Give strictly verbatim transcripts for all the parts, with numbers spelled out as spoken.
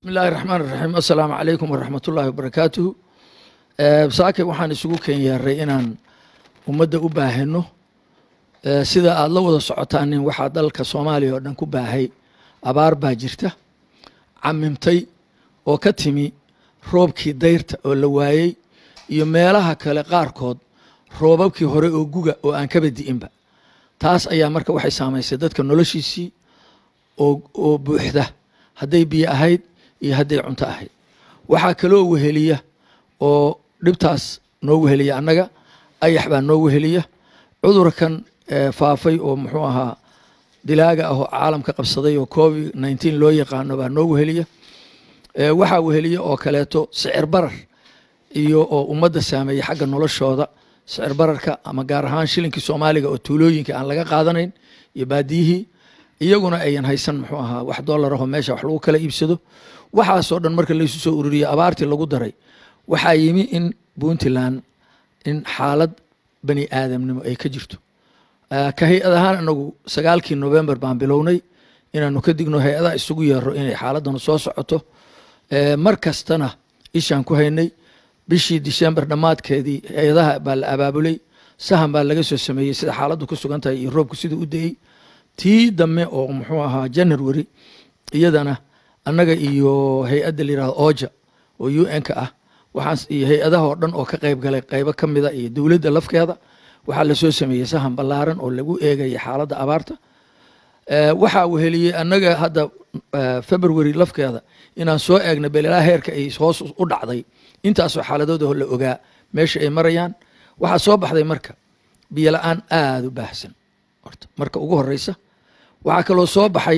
بسم الله الرحمن الرحيم السلام عليكم ورحمة الله وبركاته بساكي waxaan isugu keenyaray inaan ummadda u baahino sida aad la wada socotaan waxa dalka Soomaaliya oo dhan ku baahay abaar baa jirta camimtay oo ka timi roobkii dayrta oo la waayay iyo meelaha kale qaarkood roobabkii hore oo guga oo aan ka badiinba taas ayaa marka waxay saameysay dadka noloshiisii oo oo buuxda haday biyo ahayd iyo haday cunto ahayd waxa kale oo weheliya oo dhibtaas noo weheliya annaga ayax baa noo weheliya cudurkan faafay oo muxuu ahaa dilaaga ah oo caalamka qabsaday oo covid nineteen loo yaqaano baa noo weheliya waxa weheliya oo kaleeto sicir barar iyo oo ummadda saameeyay xagga noloshooda sicir bararka ama gaar ahaan shilinka Soomaaliga oo tuulooyinka aan laga qaadanayn iyo baadiyihii iyaguna ayaan haysan muxuu ahaa wax dollar ah oo meesha wax lagu kala iibsado waxa soo dhan marka la isu soo ururiyo abaartii lagu daray waxa yimi in Puntland in xaalad bani aadamnimo ay ka jirto ka hay'ad ahaan anagu sagaalkii November baan bilownay inaanu ka digno hay'adaha isugu yeero inay xaaladdan soo socoto mar kastana ishaan ku haynay bishii December dhamaadkeedii hay'adaha baa la abaabulay sahan baa laga soo sameeyay sida xaaladdu ku sugan tahay iyo roobku sida u deeyay tii dame oo muxuu ahaa January iyadana annaga iyo hay'adda liiraad OJA oo U N ka ah waxaan iyo hay'adaha oo dhan oo ka qayb galay qaybo kamida iyo dawladda lafkeeda waxa la soo sameeyay sahan ballaaran oo lagu eegay xaaladda abaarta ee waxa uu heliyay annaga hadda February lafkeeda inaan soo eegno beelaha heerka ay hoos u dhacday intaas oo xaaladooda la ogaa meesha ay marayaan waxa soo baxday marka biyo la'aan aad u baahsan horta marka ugu horeysa waxa kale oo soo baxay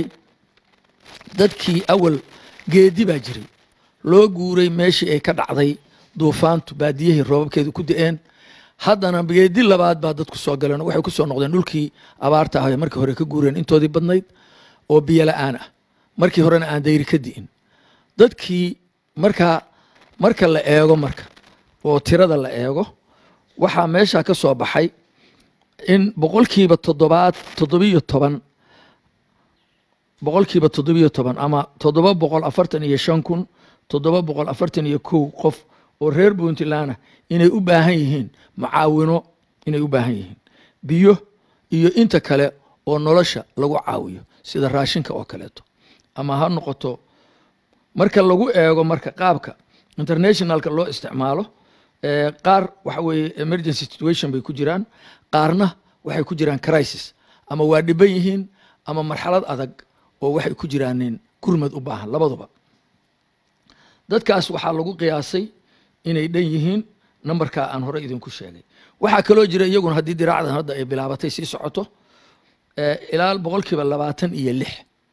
dadkii awal geedi baa jiray loo guuray meeshii ay ka dhacday duufaantu baadiyihii roobabkeedu ku da'een haddana geedi labaad baa dadku soo galeen waxay ku soo noqdeen dhulkii abaarta ahaa markii hore ka guureen intoodii badnayd oo biyo la'aan ah markii horena aan dayri ka di'in dadkii marka marka la eego marka oo tirada la eego waxa meesha ka soo baxay in boqolkiiba toddobaad toddobiyo toban boqolkiiba toddobiyo toban ama toddoba boqol afartan iyo shan kun toddoba boqol afartan iyo kow qof oo reer Puntland inay u baahan yihiin macaawino inay u baahan yihiin biyo iyo inta kale oo nolosha lagu caawiyo sida raashinka oo kaleeto ama ha noqoto marka lagu eego marka qaabka internationalka loo isticmaalo ee qaar waxa weeye emergency situation bay ku jiraan qaarna waxay ku jiraan crisis ama waa dhiban yihiin ama marxalad adag oo waxay ku jiraan gurmad u baahan labaduba dadkaas waxa lagu qiyaasay inay dhan yihiin numberka aan hore idinku sheegay waxa kale oo jira iyaguna hadii diraacdan hadda ay bilaabatay si socoto ee ilaa boqolkiiba labaatan iyo lix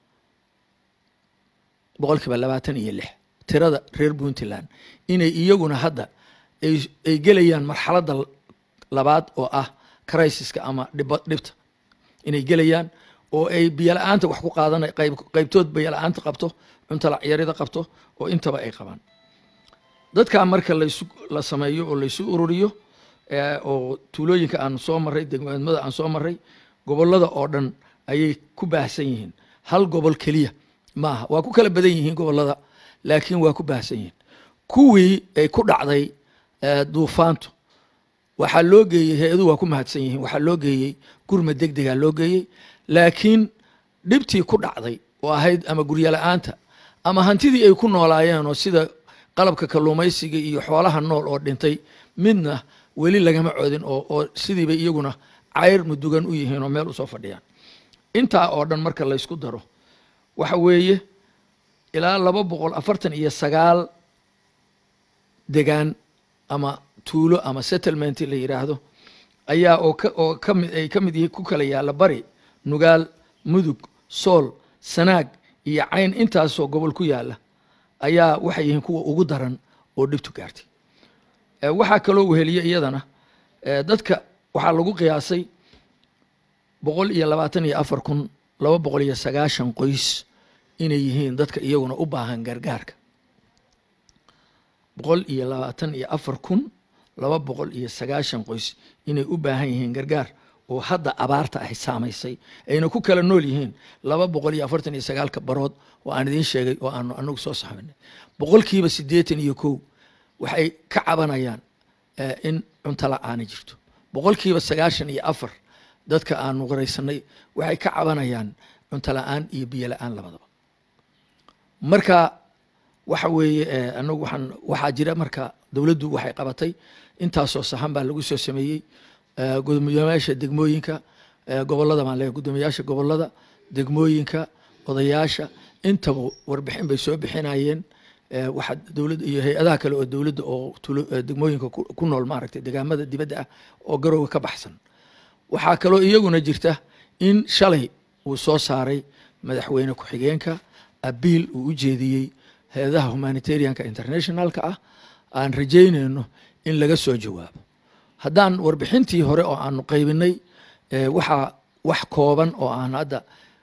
boqolkiiba labaatan iyo lix tirada reer Puntland inay iyaguna hadda ay ay gelayaan marxaladda labaad oo ah crisiska ama dhibta inay gelayaan oo ay biyo la'aanta wax ku qaadanay qayb qaybtood biyo la'aanta qabto cunto la ciyaarida qabto oo intaba ay qabaan dadka marka la la sameeyo oo la isu ururiyo ee oo tuulooyinka aan soo maray degmada aan soo maray gobolada oo dhan ayay ku baahsan yihiin hal gobol kaliya maaha waa ku kala badan yihiin gobolada laakiin waa ku baahsan yihiin kuwii ay ku dhacday duufaantu waxa loo geeyay hay'adu waa ku mahadsan yihiin waxa loo geeyay gurmad degdeg ah loo geeyay laakiin dhibtii ku dhacday oo ahayd ama guryo la'aanta ama hantidii ay ku noolaayeen oo sida qalabka kalluumaysiga iyo xoolaha nool oo dhintay midna weli lagama coodin oo oo sidii bay iyaguna cayr mudugan u yihiin oo meel u soo fadhiyaan inta oo dhan marka la isku daro waxa weeye ilaa laba boqol afartan iyo sagaal degaan ama tuulo ama settlement la yiraahdo ayaa oo ka oo kamid ay kamid yihiin ku kala yaala bari nugaal mudug sool sanaag iyo cayn intaas oo gobol ku yaala ayaa waxay yihiin kuwa ugu daran oo dhibtu gaartay ee waxa kale oo weheliya iyadana ee dadka waxa lagu qiyaasay boqol iyo labaatan iyo afar kun laba boqol iyo sagaashan qoys inay yihiin dadka iyaguna u baahan gargaarka boqol iyo labaatan iyo afar kun laba boqol iyo sagaashan qoys inay u baahan yihiin gargaar oo hadda abaarta ahy saamaysay ayna ku kala nool yihiin laba boqol iyo afartan iyo sagaalka barood oo aan idiin sheegay oo aanu anagu soo saxminay boqolkiiba siddeetan iyo kow waxay ka cabanayaan in cunto la'aani jirto boqolkiiba sagaashan iyo afar dadka aanu qaraysanay waxay ka cabanayaan cunto la'aan iyo biyo la'aan labadaba marka waxa weeye anagu waxaan waxaa jira marka dowladdu waxay qabatay intaasoo sahan baa lagu soo sameeyey gudoomiyaasha degmooyinka gobolada baan leeyahay gudoomiyaasha gobolada degmooyinka odayaasha intaba warbixin bay soo bixinayeen waxa dowladda iyo hay-adaha kale oo dowladda oo degmooyinka ku nool maaragtay deegaamada dibadda ah oo garowga ka baxsan waxaa kaloo iyaguna jirta in shalay uu soo saaray madaxweyne ku-xigeenka abiil uu u jeediyey hay-adaha humanitarianka internationalka ah aan rajaynayno in laga soo jawaabo haddaan warbixintii hore oo aanu qaybinay waxaa wax kooban oo aan hadda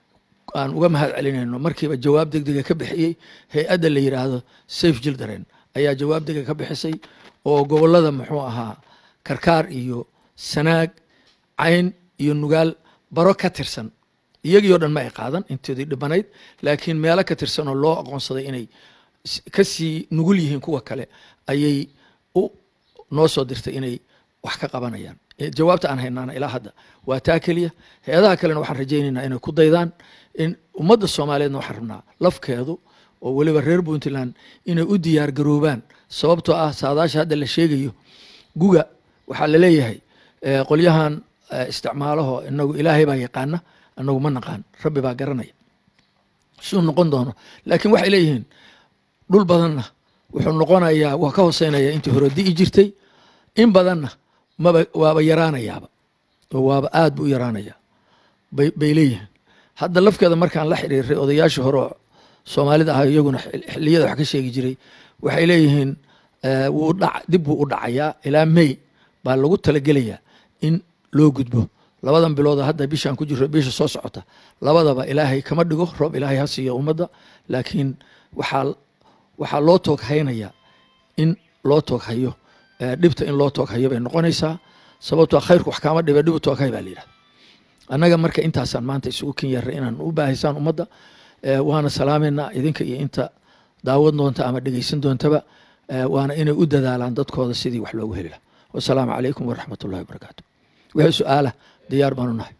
aan uga mahad celinayno markiiba jawaab degdega ka bixiyey hay-adda la yidhaahdo safe children ayaa jawaab degdega ka bixisay oo gobolada muxuu ahaa karkaar iyo sanaag cayn iyo nugaal baro ka tirsan iyagii oo dhan ma ay qaadan intoodii dhibanayd laakiin meelo ka tirsan oo loo aqoonsaday inay kasii nugul yihiin kuwa kale ayay u noo soo dirtay inay wax ka qabanayaan jawaabta aan haynaana ilaa hadda waa taa keliya hay-adaha kalena waxaan rajaynaynaa inay ku daydaan in ummadda soomaaliyeedna waxaan rabnaa lafkeedu oo weliba reer puntland inay u diyaar garoobaan sababtoo ah saadaasha hadda la sheegayo guga waxaa laleeyahay qolyahan isticmaalaho inagu ilaahay baa yaqaana anagu ma naqaan rabbi baa garanaya siduu noqon doono laakiin waxay leeyihiin dhul badanna wuxuu noqonayaa waa ka hooseynaya intii hore di'i jirtay in badanna maba waaba yaraanayaaba oo waaba aad buu u yaraanayaa bay bay leeyihiin hadda lafkeeda markaan la xiriiray odayaashii hore oo soomaalida ah iyaguna xilliyada wax ka sheegi jiray waxay leeyihiin wuu dhac dib buu u dhacayaa ilaa may baa lagu talagelayaa in loo gudbo labadan bilooda hadda bishaan ku jiro bisha soo socota labadaba ilaahay kama dhigo roob ilaahay ha siiyo ummadda laakiin waxaa waxaa loo toog haynayaa in loo toog hayo dhibta in loo toog hayo bay noqonaysaa sababtoo khayrku wax kaama dhibe dhibu toog hay baa la yidhahda annaga marka intaasaan maanta isugu ken yarray inaan u baahaysaan ummadda waana salaameynaa idinka iyo inta daawad doonta ama dhegeysan doontaba waana inay u dadaalaan dadkooda sidii wax loogu heli laha wasalaamu calaykum waraxmat ullahi wabarakaatu wixii su-aala diyaar baanu nahay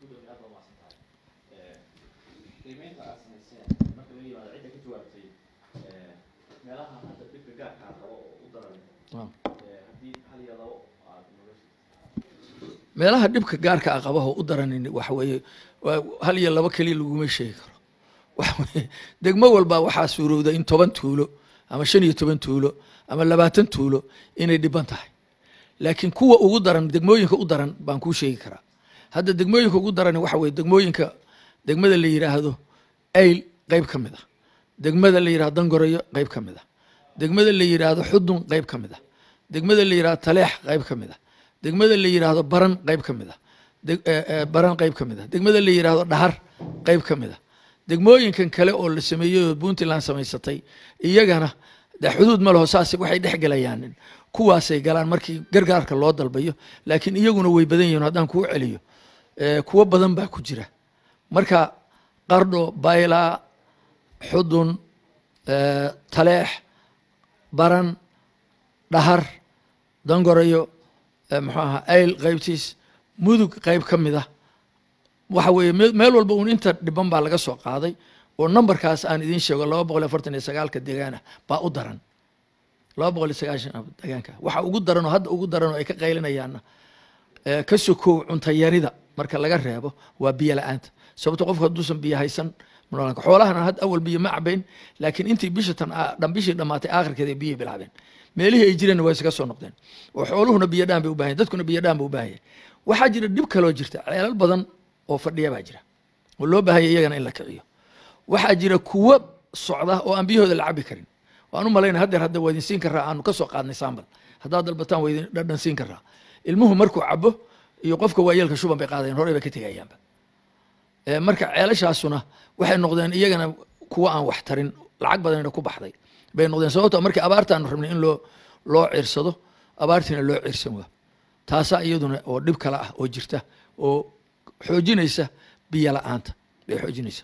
meelaha dhibka gaarka a qabaho u daranin waxa weeye hal iyo laba keliya laguma sheegi karo waxa weye degmo walba waxaa suurowda in toban tuulo ama shan iyo toban tuulo ama labaatan tuulo inay dhiban tahay laakiin kuwa ugu daran degmooyinka u daran baan kuu sheegi karaa hadda degmooyinka ugu daran waxa weye degmooyinka degmada la yidhaahdo ayl qayb ka mid ah degmada la yidhahdo dangorayo qayb ka mid ah degmada la yidhaahdo xudun qayb ka mid ah degmada la yidhahdo taleex qayb ka mid ah degmada la yidhaahdo baran qayb ka mid ah baran qayb ka mid ah degmada la yidhaahdo dhahar qayb ka mid ah degmooyinkan kale oo la sameeyey oo puntland samaysatay iyagana de xuduud ma leho saas waxay dhex gelayaan kuwaasay galaan markii gargaarka loo dalbayo laakiin iyaguna way badan yihiin haddaan kuu celiyo kuwo badan baa ku jira marka qardho baylaa xudun taleex baran dhahar dangorayo muxuu ahaa ayl qaybtiis mudug qayb ka mid ah waxa weeye meel walba uun inta dhiban baa laga soo qaaday oo numberkaas aan idiin sheego laba boqol iyo afartan iyo sagaalka deegaana baa u daran laba boqol iyo sagaashan deegaanka waxa ugu daran oo hadda ugu daran oo ay ka qaylinayaanna ka sokow cunto yarida marka laga reebo waa biyo la-aanta sababto qofku hadduusan biyo haysan manolanka xoolahana had awal biyo ma cabayn laakiin intii bisha tan dhan bishii dhammaatay aakhirkeeda biyo bilaabeen meelihii ay jireen way iskaga soo noqdeen oo xooluhuna biyo dhaan bay u baahan dadkuna biyo dhaan bay u baahan waxaa jira dhib kaloo jirta ceelal badan oo fadhiya baa jira oo loo baahanya iyagana in la kiciyo waxaa jira kuwo socda oo aan biyahooda la cabi karin waan u malayna haddeer hadda waa idin siin karaa aanu ka soo qaadnay sambal haddaad dalbataan waa idin dhadhan siin karaa ilmuhu markuu cabo iyo qofka waayeelka shuban bay qaadayaan horey bay ka tegayaanba marka ceelashaasuna waxay noqdeen iyagana kuwo aan wax tarin lacag badanina ku baxday bay noqdeen sababtoo markii abaartaanu rabnay in loo loo ciirsado abaartiina loo ciirsan waa taasaa iyaduna oo dhib kale ah oo jirta oo xoojinaysa biyo la'aanta bay xoojinaysa.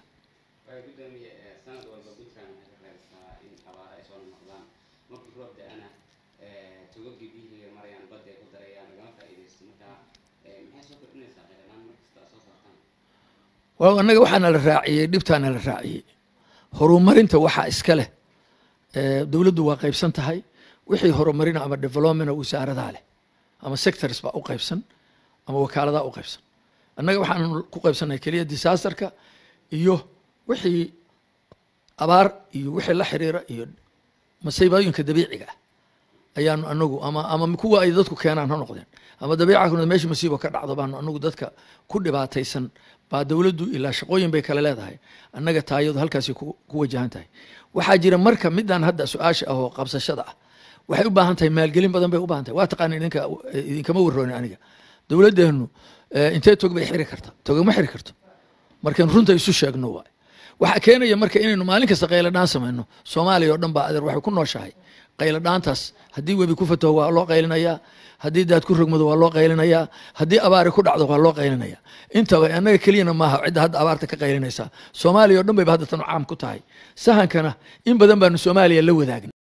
وأنا وحنا الراعي دبتنا الراعي horumarinta waxa iska leh ee dawladdu waa qaybsan tahay wixii horumarin ama development oo wasaaradaha leh ama sectors ba u qaybsan ama wakaalada u qaybsan annaga waxaan ku qaybsanay kaliya disasterka iyo wixii abaar iyo wixii la xiriira iyo masiibooyinka dabiiciga ah ayaan anagu ama ama kuwa ay dadku keenaan ha noqdeen ama dabiica kuna meesha masiibo ka dhacdo baan anagu dadka ku dhibaataysan baa dawladdu ilaa shaqooyin bay kala leedahay annaga taayadu halkaas ku wajahan tahay waxaa jira marka midaan hadda su'aasha ah oo qabsashada ah waxay u baahan tahay maalgelin badan bay u baahan tahay waa taqaan idinka idinkama warrooni aniga dawladdeenu intee tog bay xiri kartaa togama xiri karto markaan runta isu sheegno waay waxa keenaya marka inaynu maalin kasta qaylo dhaan sameeyno Soomaaliya oo dhan baa adeer waxay ku nooshahay qaylo dhaantaas haddii webi ku fato waa loo qaylinayaa haddii daad ku rogmado waa loo qaylinayaa haddii abaar ku dhacdo waa loo qaylinayaa intaba anaga kaliyana maaha cid hadda abaarta ka qaylinaysa Soomaaliya oo dhan bay hadda tan caam ku tahay sahankana in badan baan Soomaaliya la wadaagna